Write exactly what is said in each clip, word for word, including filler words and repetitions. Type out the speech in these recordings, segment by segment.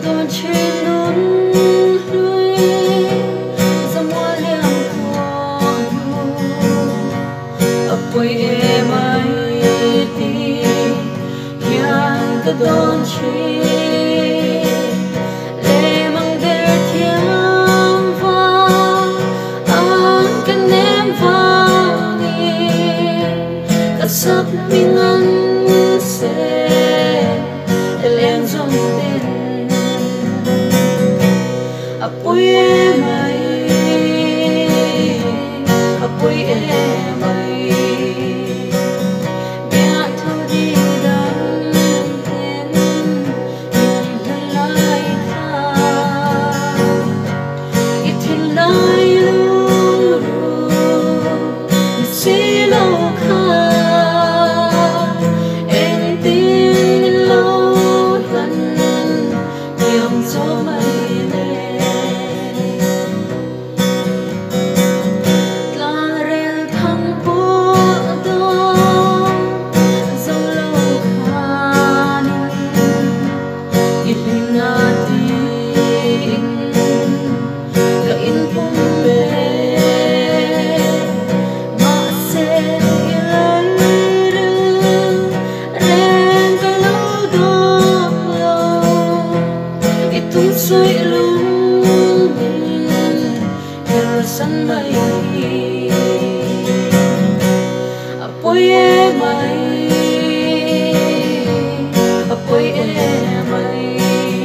còn trên núi lui ra mua liang qua ở quê em ấy đi yang cái đón chi lệ mang để thiêng vang an cái ném vang đi cả sắc mình ăn sẽ lên trong tim apoy em ấy apoy em ấy biết thôi đi đắn tên nhìn lại ta ít thiên lại lu xí lâu khá em tin lâu lần niềm gió mây lên ta rèn thăng bố đó dấu lâu khá ít hình ngã tin cả in bông bê mà sẽ lấy rừng rèn cả lâu đó lâu ít tung suy lung kêu sân mây apoy em ấy apoy em ấy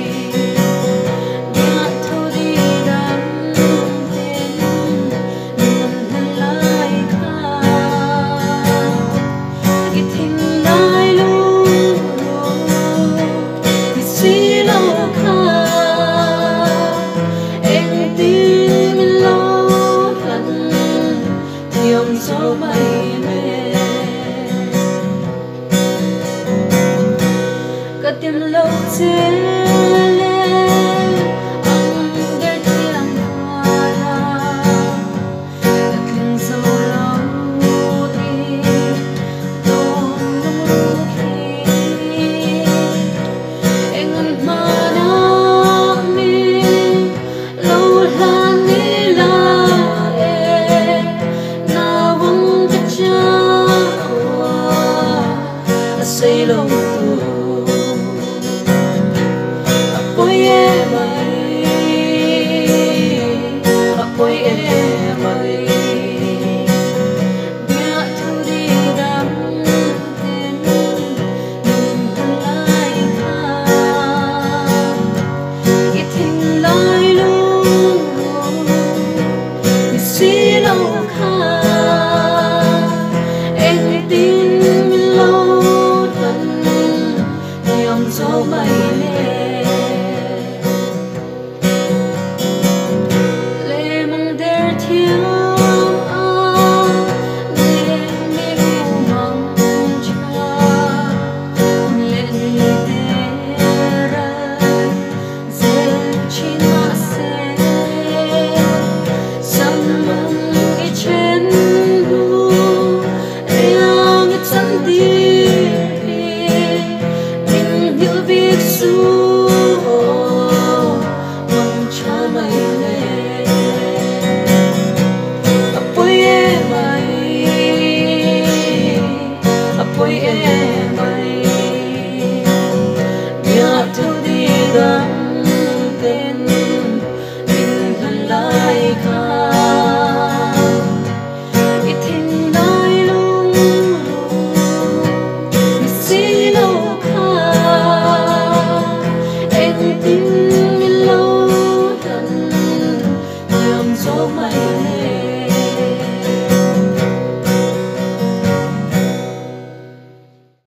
nhạt thôi đi đắn tên nhìn lại khá ít hình lại lu ít xí lâu khá em tin lâu lần niềm gió mây mê cả tim lâu chế lên anh để thiêng hoa cả tiếng dâu lâu đi đông đông khi em ngân mà nắng mi lâu lan đi la em na vắng cách cha say lâu apoy em ấy apoy em ấy biết thôi đi đắn tên nhìn lại khá ít hình lại lu ít xí lâu khá em tin lâu lần niềm gió mây lên lệ mang để thiêng an lệ mi u mang cha lệ lệ tê ra dễ chi mà sẽ sắm mong cái trên lu riêng cái chân đi tình yêu biết su mong cha mây lên apoy em ấy apoy em ấy biết thôi đi đắn tên nhìn lại khá ít hình lại lu ít xí lâu khá em tin lâu lần niềm gió mây lên